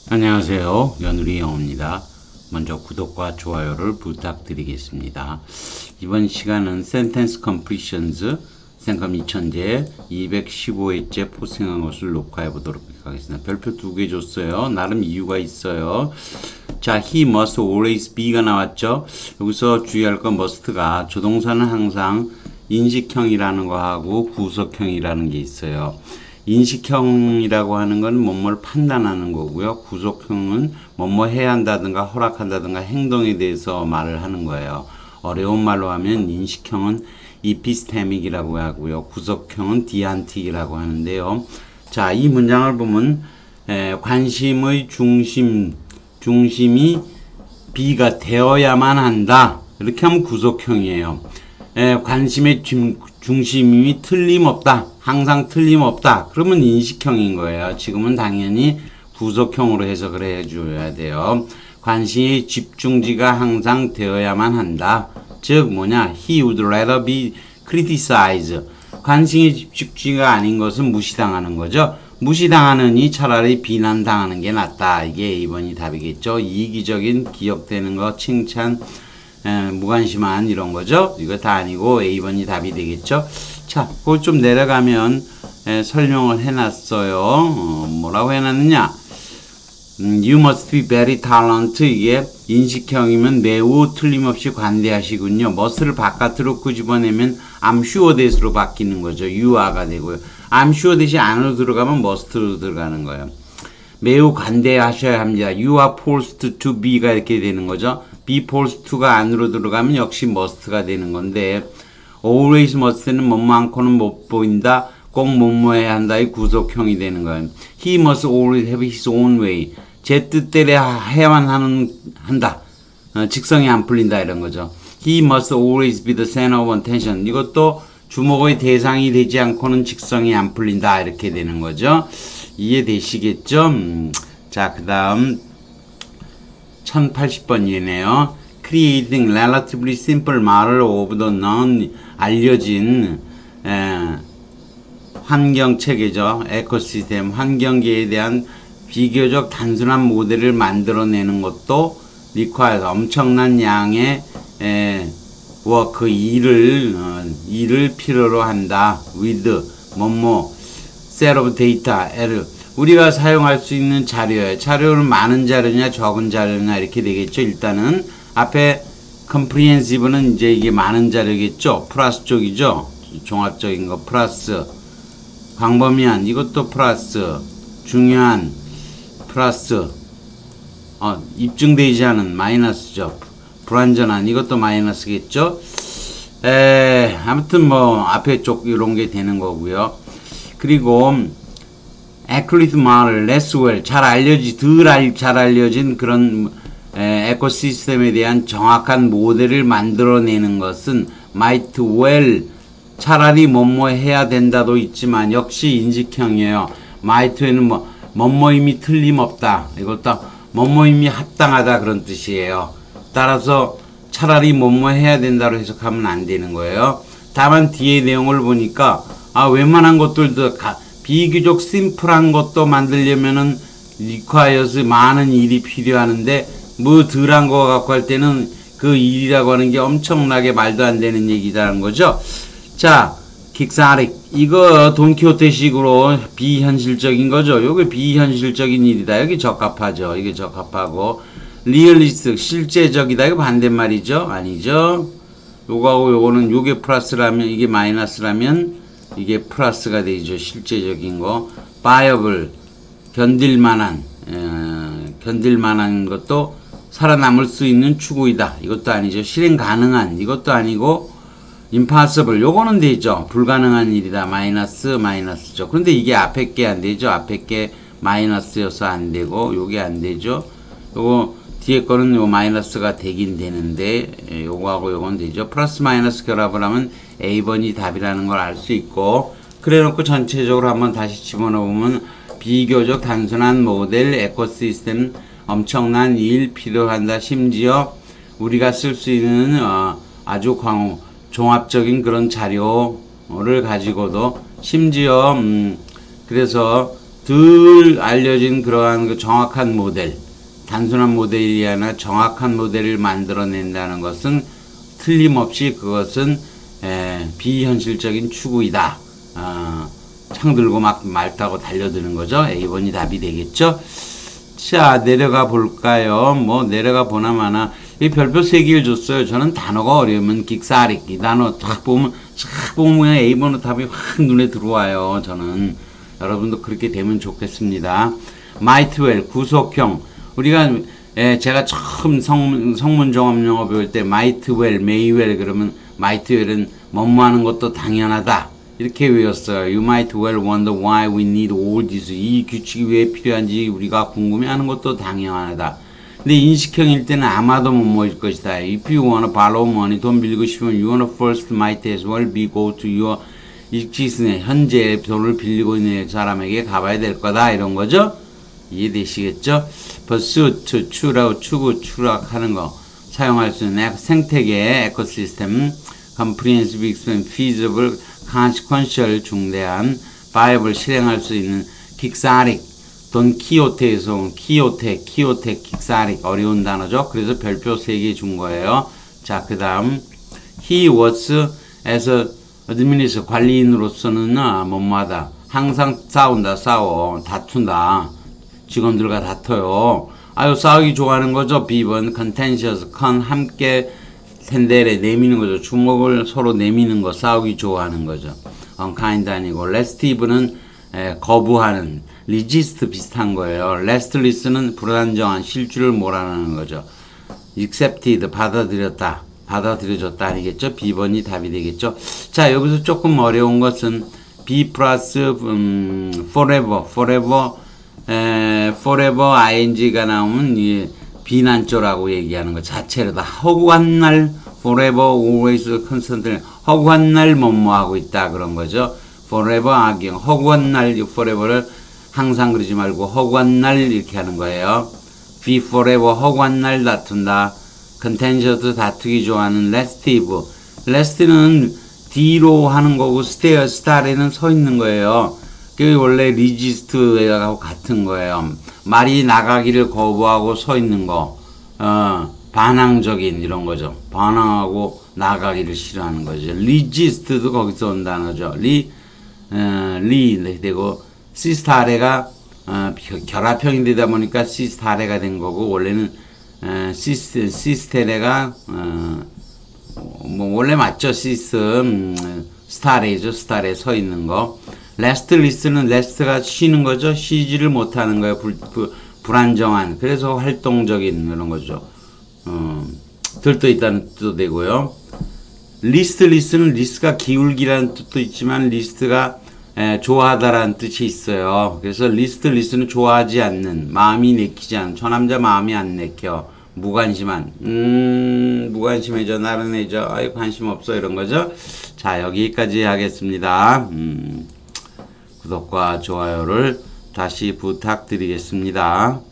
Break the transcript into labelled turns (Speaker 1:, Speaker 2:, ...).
Speaker 1: 안녕하세요. 연우리 영어입니다. 먼저 구독과 좋아요를 부탁드리겠습니다. 이번 시간은 Sentence Completions 생검 2000제 215회째 포생한 것을 녹화해 보도록 하겠습니다. 별표 2개 줬어요. 나름 이유가 있어요. 자, he must always be가 나왔죠. 여기서 주의할 건 must가 조동사는 항상 인식형이라는 거하고 구속형이라는 게 있어요. 인식형이라고 하는 건 뭐뭐를 판단하는 거고요. 구속형은 뭐뭐 해야 한다든가 허락한다든가 행동에 대해서 말을 하는 거예요. 어려운 말로 하면 인식형은 epistemic이라고 하고요. 구속형은 deontic이라고 하는데요. 자, 이 문장을 보면 관심의 중심이 B가 되어야만 한다. 이렇게 하면 구속형이에요. 관심의 중심이 틀림없다. 항상 틀림없다. 그러면 인식형인 거예요. 지금은 당연히 구속형으로 해석을 해줘야 돼요. 관심의 집중지가 항상 되어야만 한다. 즉 뭐냐? He would rather be criticized. 관심의 집중지가 아닌 것은 무시당하는 거죠. 무시당하느니 차라리 비난당하는 게 낫다. 이게 A번이 답이겠죠. 이기적인 기억되는 거, 칭찬, 무관심한 이런 거죠. 이거 다 아니고 A번이 답이 되겠죠. 자, 그걸 좀 내려가면 설명을 해놨어요. 뭐라고 해놨느냐? You must be very talented. 이게 인식형이면 매우 틀림없이 관대하시군요. must를 바깥으로 끄집어내면 I'm sure that으로 바뀌는 거죠. you are가 되고요. I'm sure that이 안으로 들어가면 must로 들어가는 거예요. 매우 관대하셔야 합니다. You are forced to be가 이렇게 되는 거죠. be forced to가 안으로 들어가면 역시 must가 되는 건데 always must는 뭐뭐 않고는 못 보인다. 꼭 뭐뭐 해야 한다. 이 구속형이 되는 거예요. He must always have his own way. 제 뜻대로 해야만 한다. 직성이 안 풀린다 이런 거죠. He must always be the center of attention. 이것도 주목의 대상이 되지 않고는 직성이 안 풀린다 이렇게 되는 거죠. 이해되시겠죠? 자, 그 다음 1080번이네요. Creating relatively simple model of the known 알려진 환경체계죠. 에코시스템 환경계에 대한 비교적 단순한 모델을 만들어내는 것도 requires 엄청난 양의 워크 일을 필요로 한다. with 뭐뭐 set of data L 우리가 사용할 수 있는 자료예요. 자료는 많은 자료냐 적은 자료냐 이렇게 되겠죠. 일단은 앞에 comprehensive는 이제 이게 많은 자료겠죠. 플러스 쪽이죠. 종합적인 거 플러스 광범위한 이것도 플러스 중요한 플러스 입증되지 않은 마이너스죠. 불완전한 이것도 마이너스겠죠. 아무튼 뭐 앞에 쪽 이런 게 되는 거고요. 그리고 accurate model, less well 잘 알려진 그런 에코시스템에 대한 정확한 모델을 만들어내는 것은 might well 차라리 뭐뭐 해야 된다도 있지만 역시 인식형이에요. might에는 뭐뭐임이 틀림없다. 이것도 뭐뭐임이 합당하다 그런 뜻이에요. 따라서 차라리 뭐뭐 해야 된다로 해석하면 안 되는 거예요. 다만 뒤에 내용을 보니까 웬만한 것들도 비교적 심플한 것도 만들려면은 requires 많은 일이 필요하는데 뭐 덜한 거 갖고 할 때는 그 일이라고 하는 게 엄청나게 말도 안 되는 얘기라는 거죠. 자, 킥사릭 이거 돈키호테식으로 비현실적인 거죠. 요게 비현실적인 일이다. 여기 적합하죠. 이게 적합하고 리얼리스틱 실제적이다. 이거 반대말이죠. 아니죠. 요거하고 요거는 요게 플러스라면 이게 마이너스라면 이게 플러스가 되죠. 실제적인 거. 바이어블 견딜만한 것도 살아남을 수 있는 추구이다. 이것도 아니죠. 실행 가능한 이것도 아니고 impossible 요거는 되죠. 불가능한 일이다. 마이너스죠. 그런데 이게 앞에 게 안 되죠. 앞에 게 마이너스여서 안 되고 요게 안 되죠. 요거 뒤에 거는 요 마이너스가 되긴 되는데 요거하고 요건 되죠. 플러스 마이너스 결합을 하면 A번이 답이라는 걸 알 수 있고 그래 놓고 전체적으로 한번 다시 집어넣어 보면 비교적 단순한 모델 에코시스템 엄청난 일 필요한다. 심지어 우리가 쓸 수 있는 아주 종합적인 그런 자료를 가지고도 심지어 그래서 늘 알려진 그러한 그 정확한 모델, 단순한 모델이 아니라 정확한 모델을 만들어낸다는 것은 틀림없이 그것은 비현실적인 추구이다. 창 들고 막 말 타고 달려드는 거죠. A번이 답이 되겠죠. 자, 내려가 볼까요? 뭐 내려가 보나마나 이 별표 3개를 줬어요. 저는 단어가 어려우면 긱사릭 이 단어 쫙 보면 그냥 A번호 답이 확 눈에 들어와요. 저는 여러분도 그렇게 되면 좋겠습니다. might well 구속형 우리가 제가 처음 성문 종합 영어 배울 때 might well, may well 그러면 might well은 뭐뭐 하는 것도 당연하다 이렇게 외웠어요. You might well wonder why we need all this. 이 규칙이 왜 필요한지 우리가 궁금해하는 것도 당연하다. 근데 인식형일 때는 아마도 뭐뭐일 것이다. If you wanna borrow money, 돈 빌리고 싶으면 you wanna first might as well be go to your 익지스네 현재 돈을 빌리고 있는 사람에게 가봐야 될 거다 이런 거죠. 이해되시겠죠? pursuit 추락하는 거 사용할 수 있는 생태계 에코시스템 comprehensive, expensive, feasible, consequential 중대한 viable 실행할 수 있는 긱사릭 돈 키오테에서 온 키오테 긱사릭 어려운 단어죠. 그래서 별표 3개 준 거예요. 자, 그 다음 he was as a administrator 관리인으로서는 뭐뭐하다 항상 싸워 다툰다 직원들과 다퉈요. 아유 싸우기 좋아하는 거죠. B번 contentious 함께 텐데레 내미는 거죠. 주먹을 서로 내미는 거 싸우기 좋아하는 거죠. unkind 아니고 restive는 거부하는 resist 비슷한 거예요. restless는 불안정한 실주를 몰아내는 거죠. accepted 받아들여졌다 아니겠죠? B번이 답이 되겠죠. 자, 여기서 조금 어려운 것은 B 플러스 forever ing가 나오면 이 비난조라고 얘기하는 것 자체로 다 허구한 날 forever always constant 허구한 날 뭐뭐하고 있다 그런 거죠. forever 악영 허구한 날 forever를 항상 그러지 말고 허구한 날 이렇게 하는 거예요. be forever 허구한 날 다툰다. contentious 다투기 좋아하는 rest는 D로 하는 거고 star에는 서 있는 거예요. 그게 원래 resist하고 같은 거예요. 말이 나가기를 거부하고 서 있는 거 반항적인 이런 거죠. 반항하고 나가기를 싫어하는 거죠. resist도 거기서 온 단어죠. 되고 시스타레가 결합형이 되다 보니까 시스타레가 된 거고 원래는 시스테레가 뭐 원래 맞죠. 스타레죠. 스타레 서 있는 거. 레스트리스는 레스트가 쉬는 거죠. 쉬지를 못하는 거예요. 불안정한. 그래서 활동적인 이런 거죠. 들떠 있다는 뜻도 되고요. 리스트리스는 리스트가 기울기라는 뜻도 있지만 리스트가 좋아하다라는 뜻이 있어요. 그래서 리스트리스는 좋아하지 않는, 마음이 내키지 않는, 저 남자 마음이 안 내켜, 무관심한, 무관심해져, 나른해져, 아이 관심 없어 이런 거죠. 자, 여기까지 하겠습니다. 구독과 좋아요를 다시 부탁드리겠습니다.